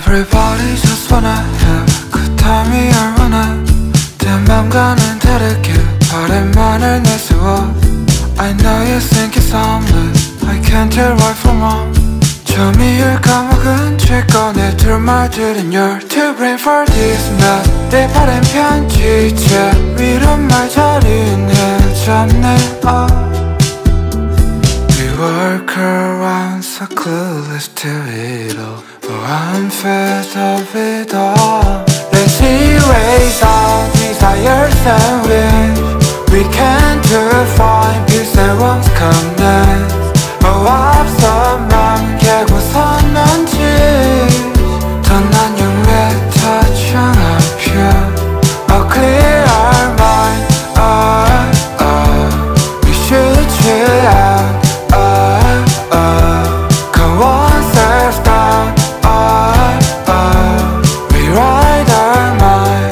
Everybody just wanna have a good time이 얼마나 내 맘과는 다르게 바람만을 내세워 I know you think it's harmless I can't tell right from wrong 점이율 까먹은 채 꺼내들 말들은 You're too brave for this mess 내 바람 편지체 위로 말자리는 잡네 We work around so clueless to it all But I'm fed of it all Let's erase all desires and wish We can't define peace and wants come next Oh, 앞서 맘 깨고선 난지 더 난 영외 touching up you Oh, clear our mind We should chill out Come on, self down We ride our mind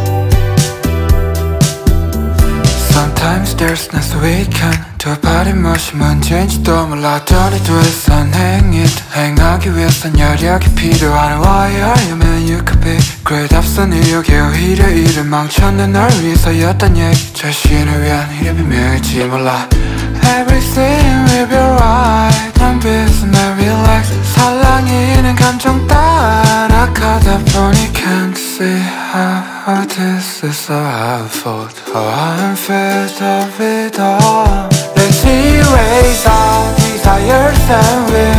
Sometimes there's no weekend 두 발이 무엇이 문제인지도 몰랐더니 둘이선 행하기 위해선 여력이 필요한 Why are you man you could be Great 앞선 의욕에 오히려 일을 망쳤네 널 위해서였단 얘기 자신을 위한 일이 비밀일지 몰라 Everything will be right 난 비스만 relax 살랑이는 감정 따라가다 보니 Can't see how this is our fault Oh I'm fed of it all Let's erase all desires and wish